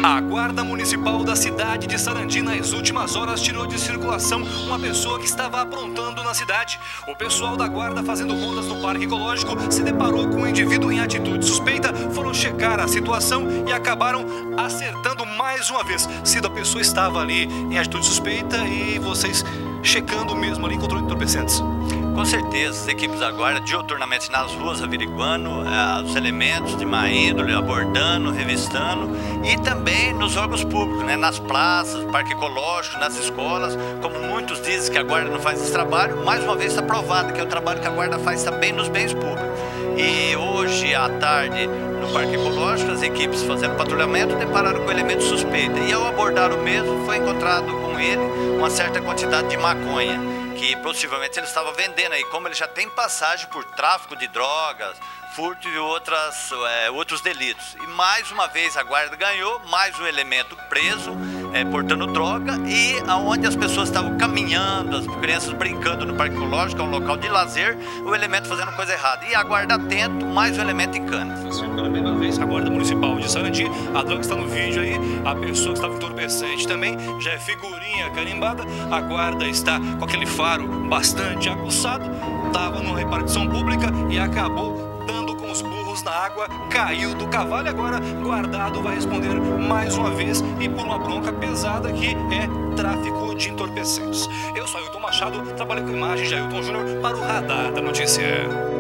A Guarda Municipal da cidade de Sarandi, nas últimas horas, tirou de circulação uma pessoa que estava aprontando na cidade. O pessoal da guarda, fazendo rondas no Parque Ecológico, se deparou com um indivíduo em atitude suspeita, foram checar a situação e acabaram acertando mais uma vez. Se a pessoa estava ali em atitude suspeita e vocês checando mesmo ali, controle de entorpecentes. Com certeza, as equipes da guarda diuturnamente nas ruas averiguando os elementos de má índole, abordando, revistando, e também nos órgãos públicos, né, nas praças, parque ecológico, nas escolas. Como muitos dizem que a guarda não faz esse trabalho, mais uma vez está provado que é o trabalho que a guarda faz também nos bens públicos. E hoje à tarde, no parque ecológico, as equipes fazendo patrulhamento depararam com elemento suspeito, e ao abordar o mesmo foi encontrado com ele uma certa quantidade de maconha, que possivelmente ele estava vendendo aí, como ele já tem passagem por tráfico de drogas, furto e outros delitos. E mais uma vez a guarda ganhou mais um elemento preso, portando droga, e aonde as pessoas estavam caminhando, as crianças brincando no Parque Ecológico, é um local de lazer, o elemento fazendo coisa errada. E a guarda atento, mais um elemento em cana. Pela primeira vez, a Guarda Municipal de Sarandi, a droga está no vídeo aí, a pessoa que estava entorpecente também, já é figurinha carimbada, a guarda está com aquele faro bastante aguçado, estava numa repartição pública e acabou dando com os burros na água, caiu do cavalo e agora guardado vai responder mais uma vez e por uma bronca pesada que é tráfico de entorpecentes. Eu sou Ailton Machado, trabalhei com imagens de Ailton Júnior para o Radar da Notícia.